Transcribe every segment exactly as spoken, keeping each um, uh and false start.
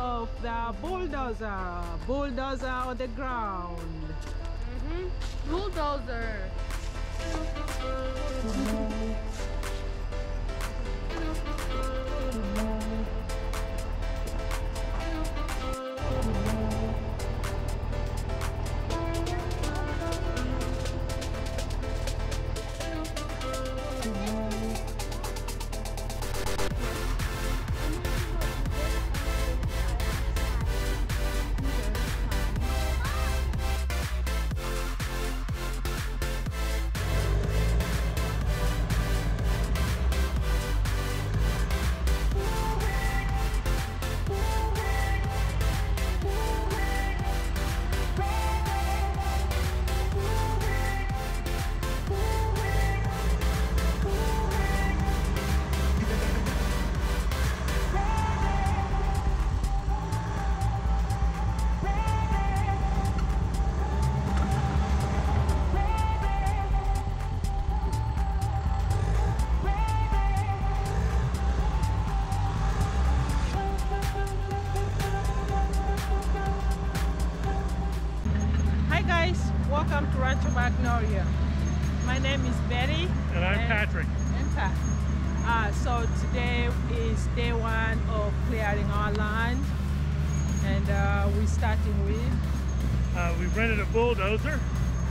of the bulldozer. Bulldozer on the ground. Mm-hmm. Bulldozer. Welcome to Rancho Magnolia. My name is Betty. And I'm and, Patrick. And Pat. Uh, so today is day one of clearing our land. And uh, we're starting with? Uh, we rented a bulldozer.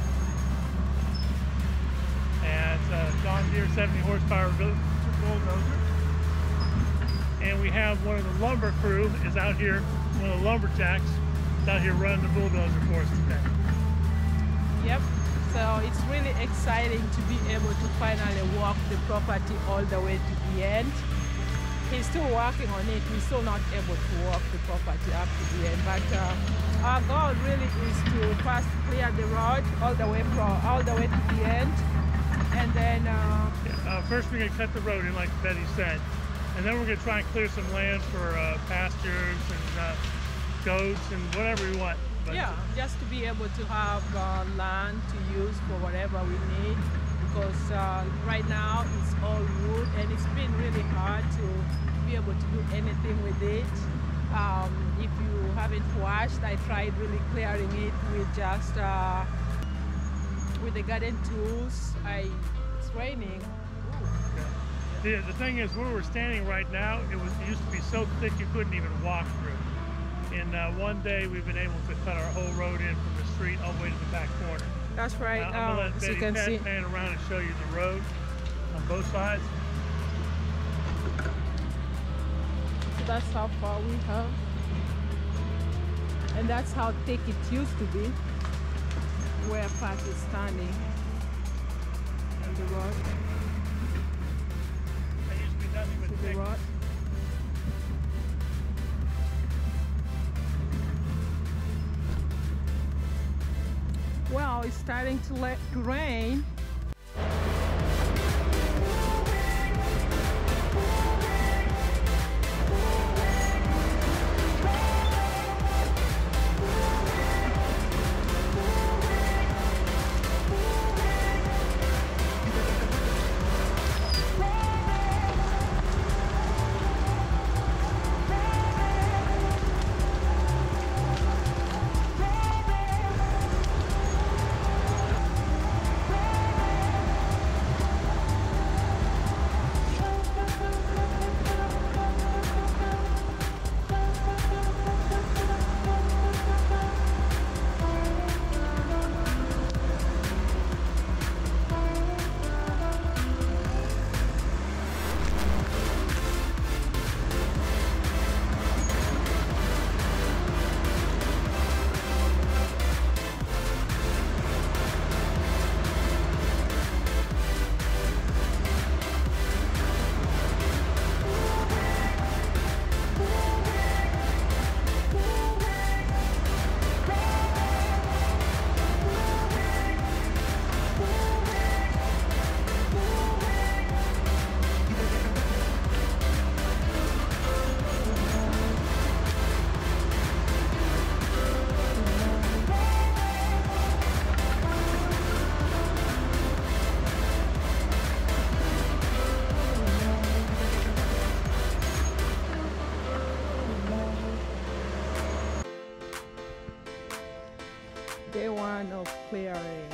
And it's a John Deere seventy horsepower bulldozer. And we have one of the lumber crew is out here, one of the lumberjacks is out here running the bulldozer for us today. Yep, so it's really exciting to be able to finally walk the property all the way to the end. He's still working on it. We're still not able to walk the property up to the end, but uh, our goal really is to first clear the road all the way from all the way to the end, and then uh, yeah, uh, first we're gonna cut the road in, like Betty said, and then we're gonna try and clear some land for uh, pastures and uh, goats and whatever we want. But yeah, just to be able to have uh, land to use for whatever we need, because uh, right now it's all wood and it's been really hard to be able to do anything with it. Um, if you haven't watched, I tried really clearing it with just uh, with the garden tools. I it's raining. The, the thing is, where we're standing right now, it was it used to be so thick you couldn't even walk through. And uh, one day we've been able to cut our whole road in from the street all the way to the back corner. That's right. Uh, I'm um, going to let Betty you can Pat see. pan around and show you the road on both sides. So that's how far we have. And that's how thick it used to be, where Pat is standing on the road. That used to be nothing but thick. Road. Well, it's starting to let to rain. one of clearing.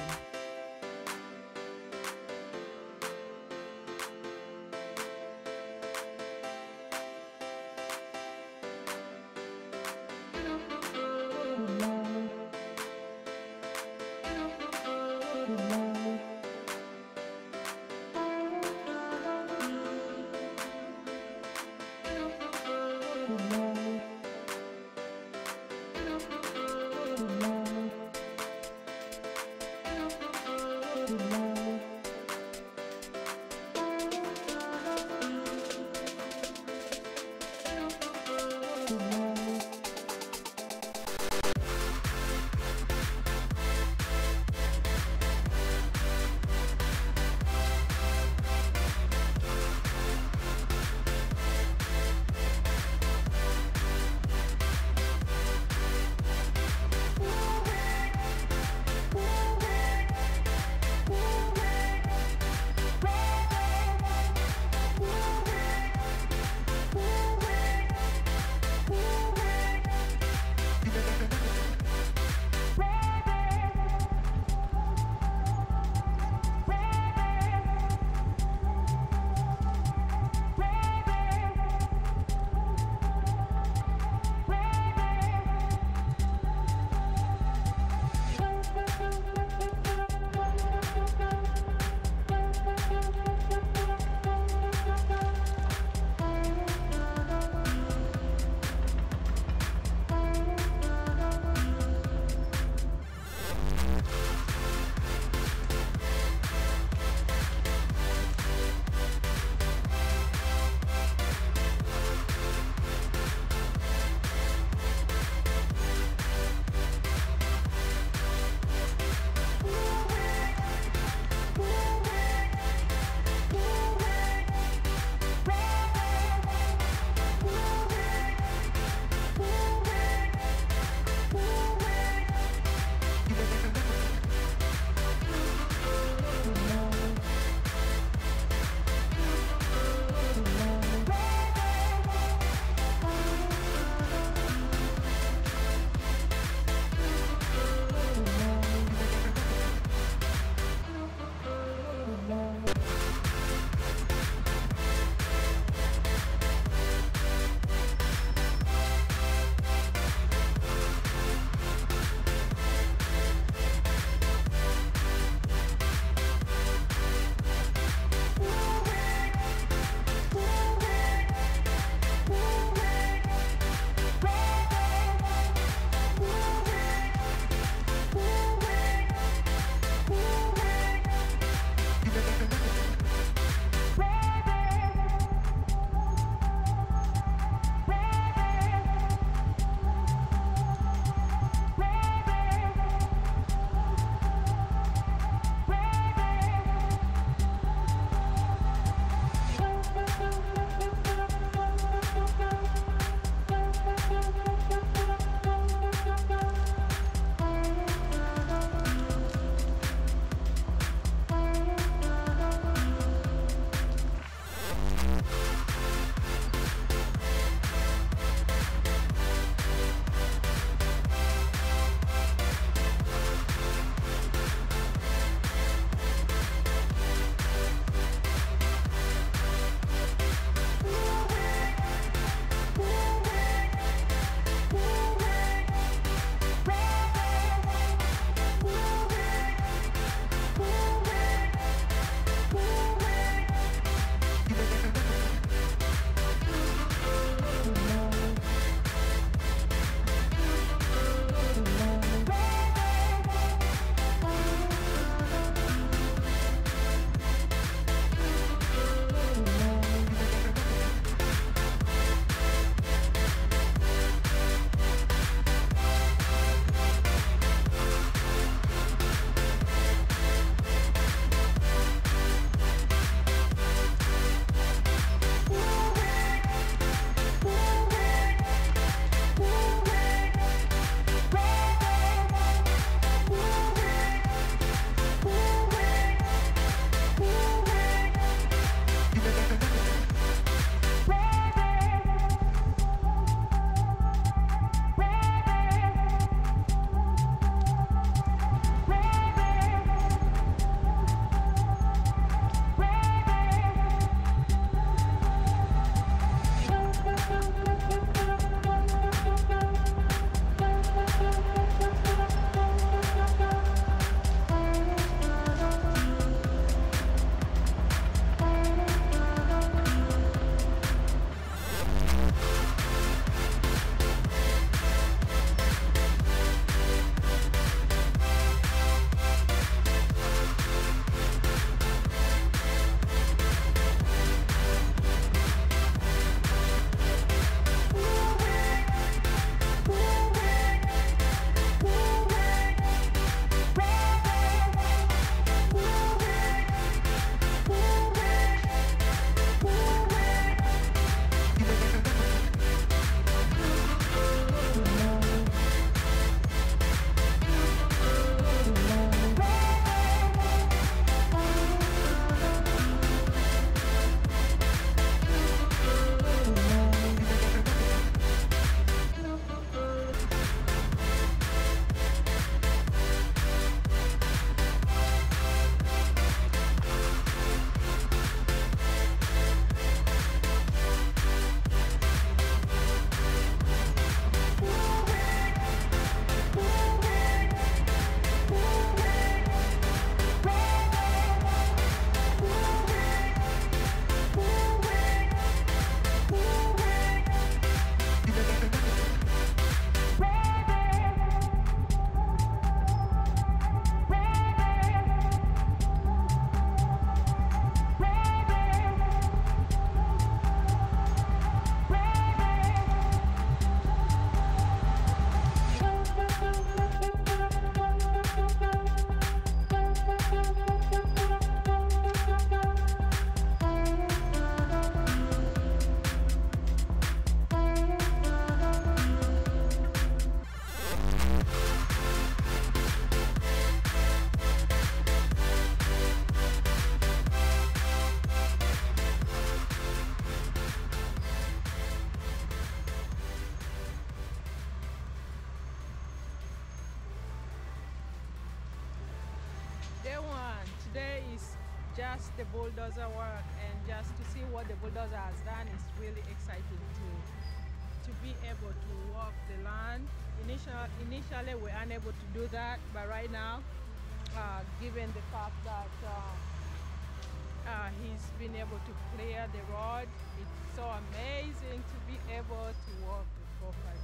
today is just the bulldozer work, and just to see what the bulldozer has done is really exciting to, to be able to walk the land. Initial, initially, we were unable to do that, but right now, uh, given the fact that uh, uh, he's been able to clear the road, it's so amazing to be able to walk the property.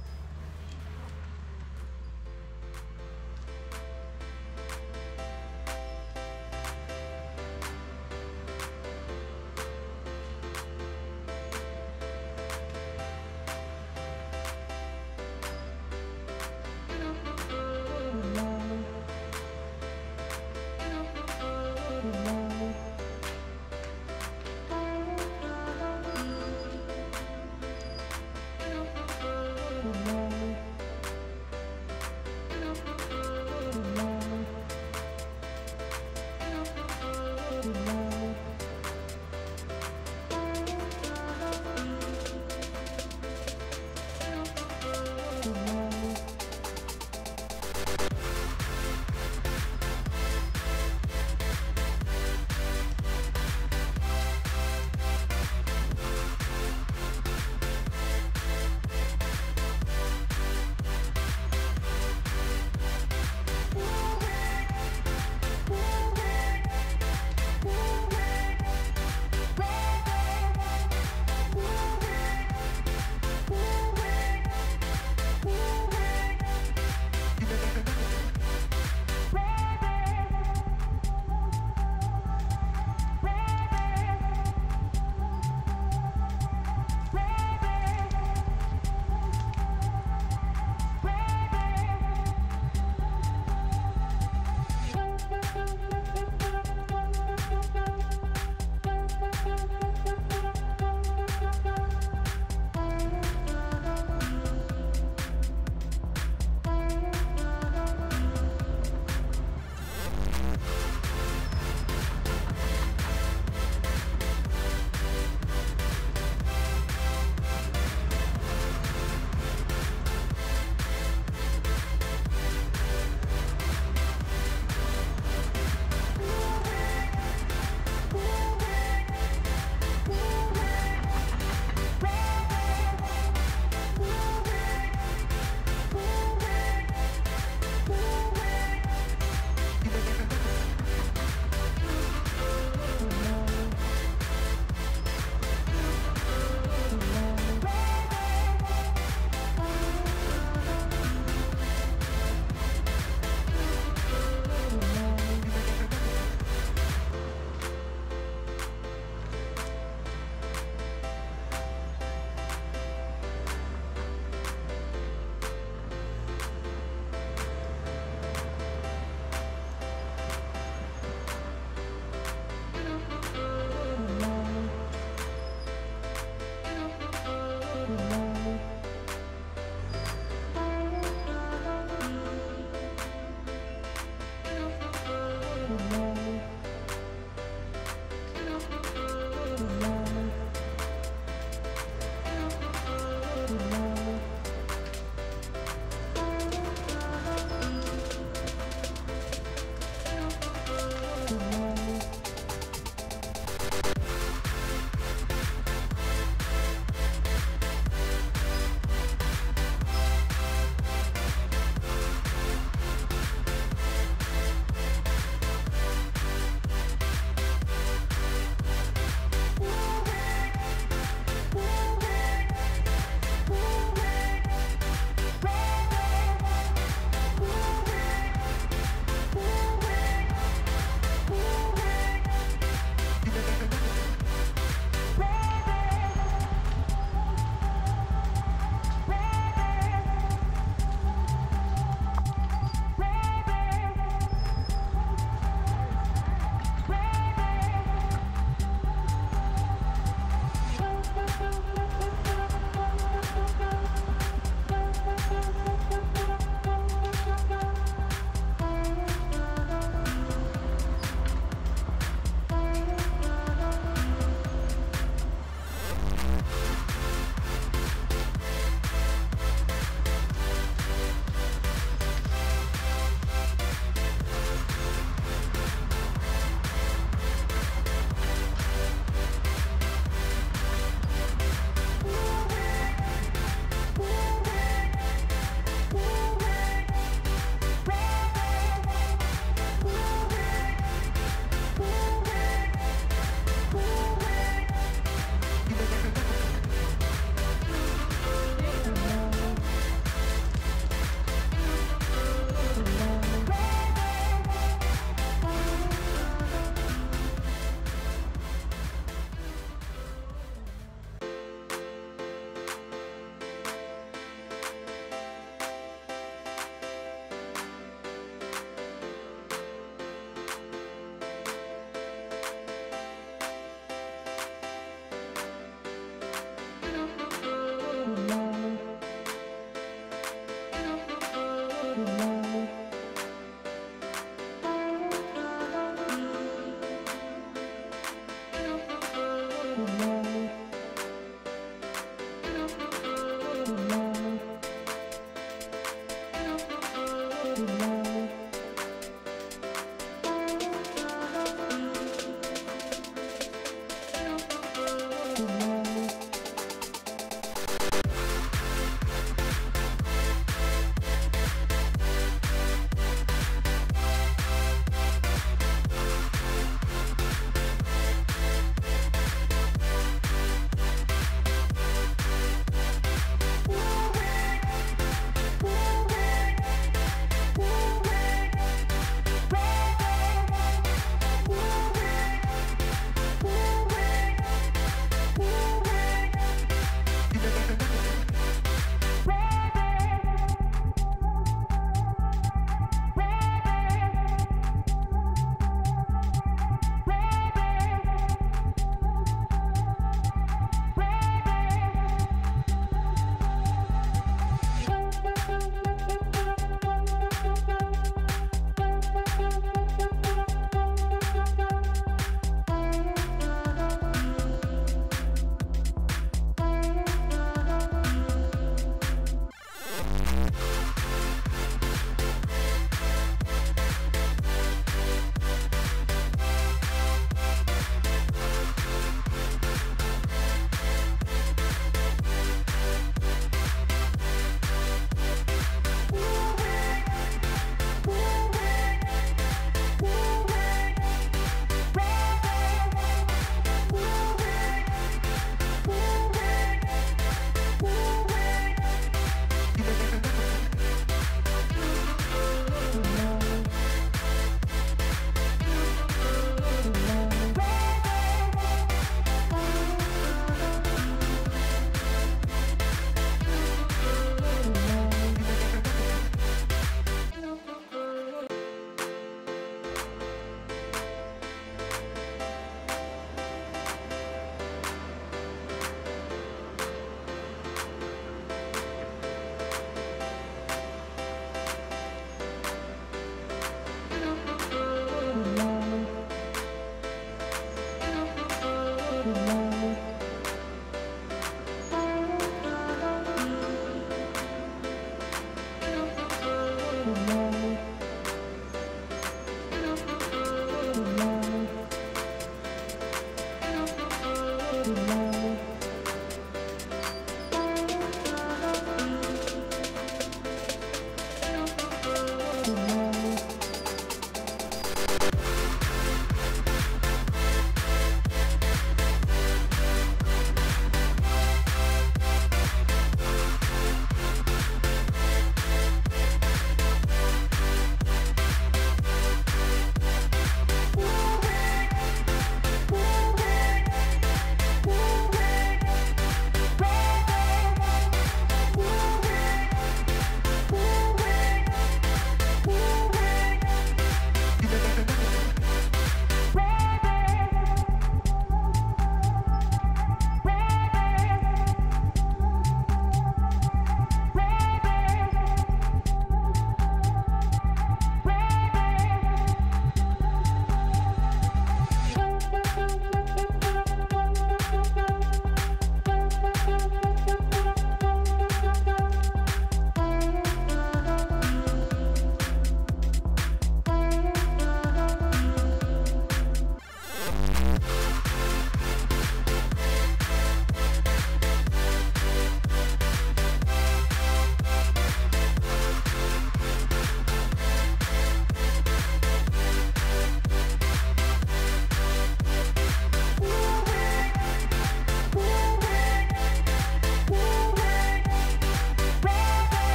Mm-hmm.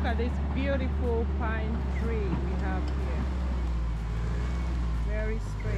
look at this beautiful pine tree we have here. Very straight.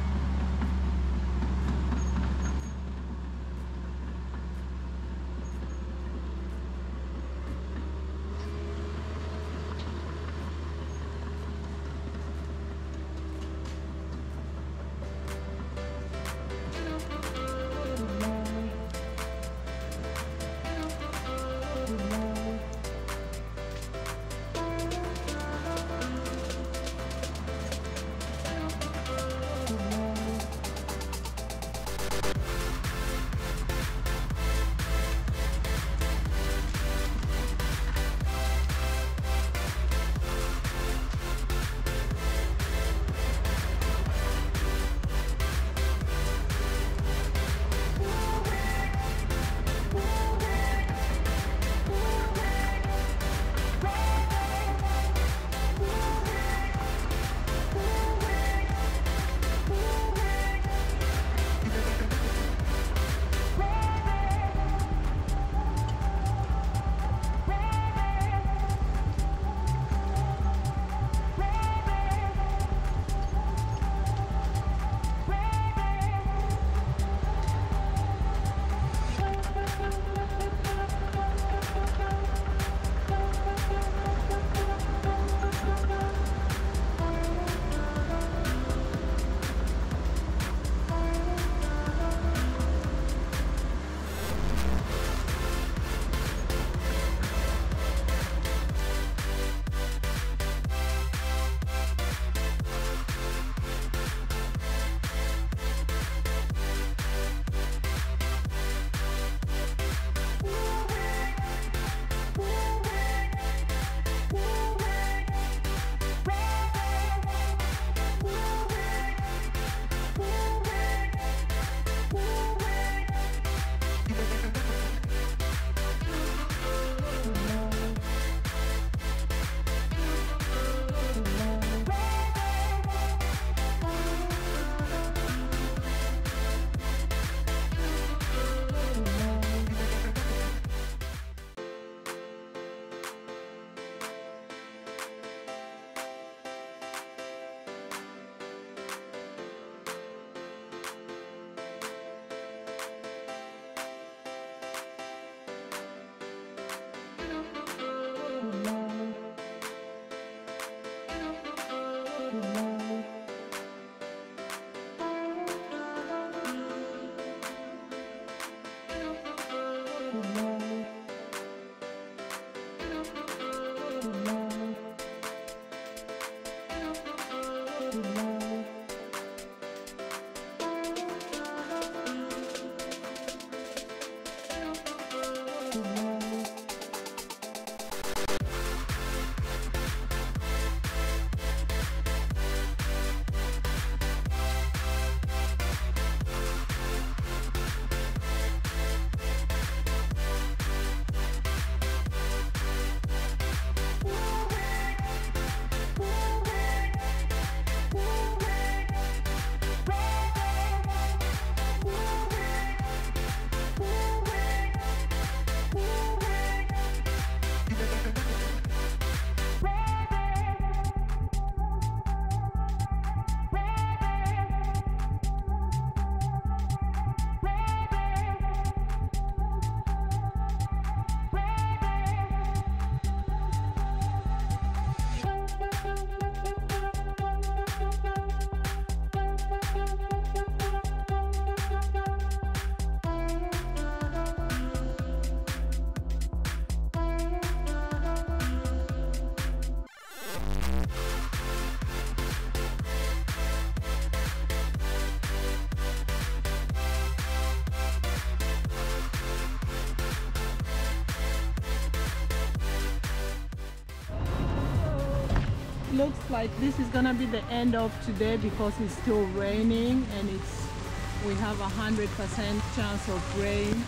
Looks like this is gonna be the end of today because it's still raining and it's we have a hundred percent chance of rain.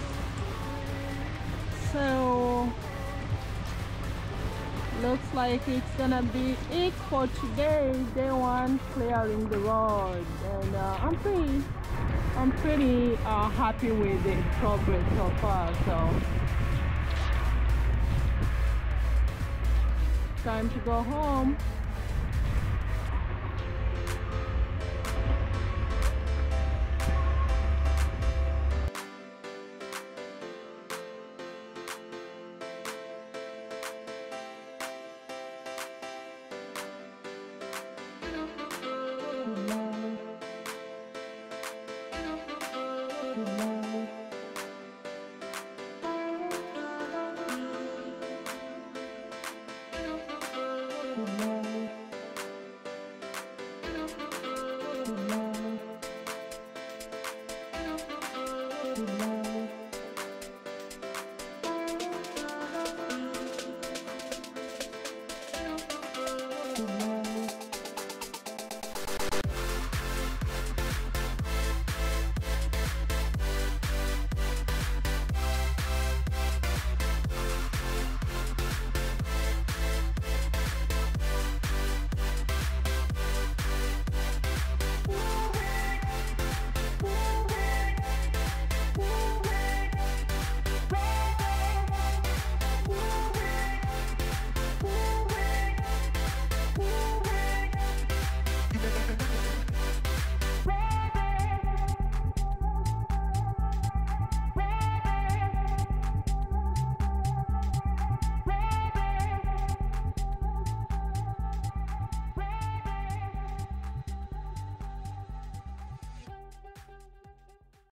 So looks like it's gonna be it for today, day one clearing the road, and uh, I'm pretty I'm pretty uh, happy with the progress so far. So Time to go home. Mm-hmm.